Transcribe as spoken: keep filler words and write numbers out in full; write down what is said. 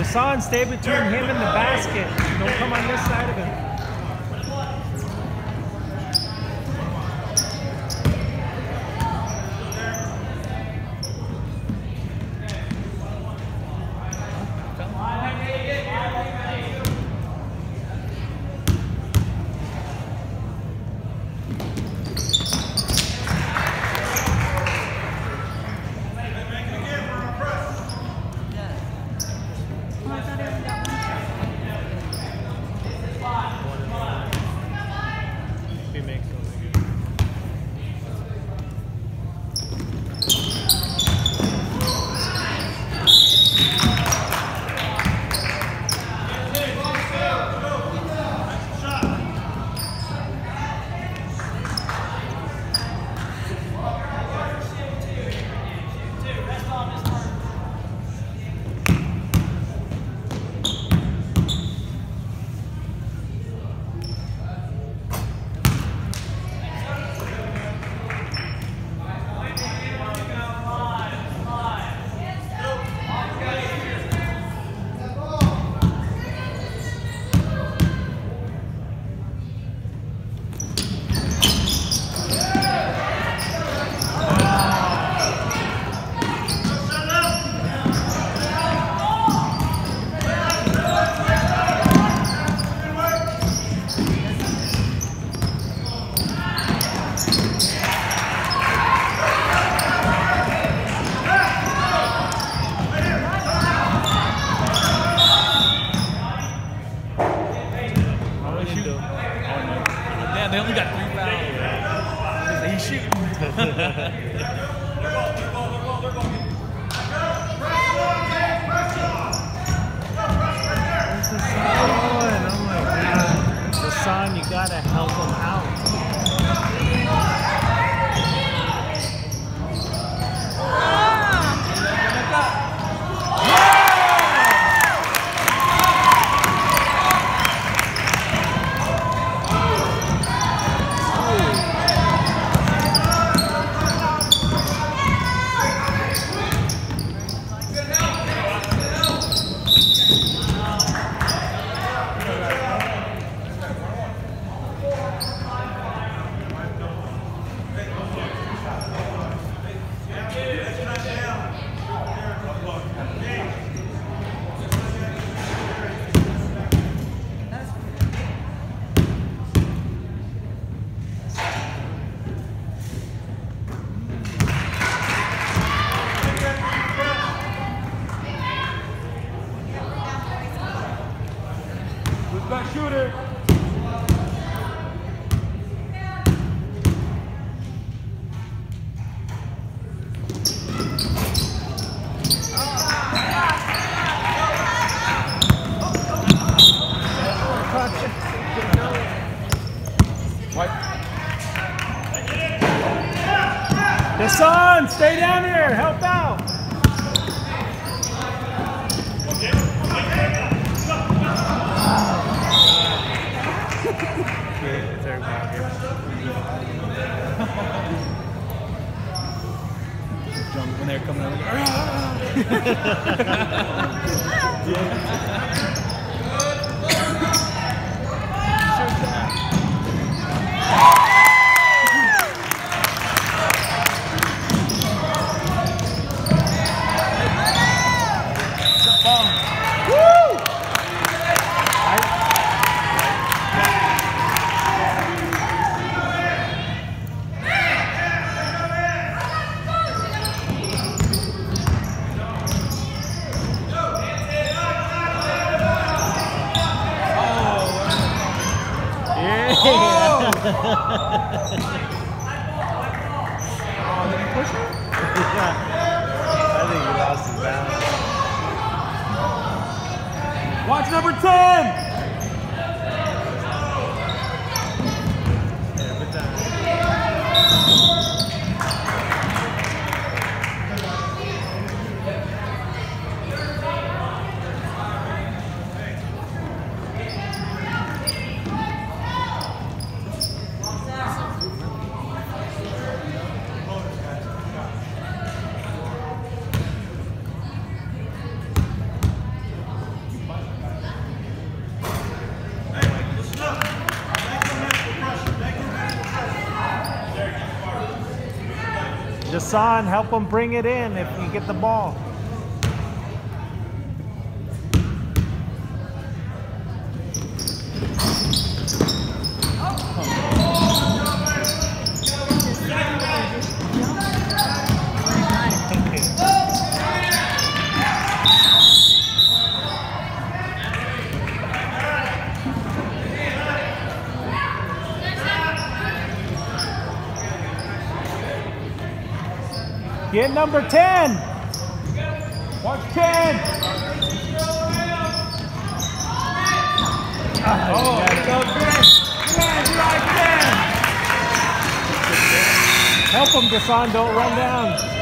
Hassan, stay between him and the basket. Don't come on this side of him. They only got three fouls. He's shooting. Hassan, you gotta help him out. That shooter. Hassan, stay down here. Help out. Jump when they're coming out. Oh, did he push it? Yeah. I think he lost his balance. Watch number ten! Every time. Jason, help him bring it in if you get the ball. Get number ten. Watch ten. Ah, Oh, go ten. ten, right ten. help him, Jason. Don't run down.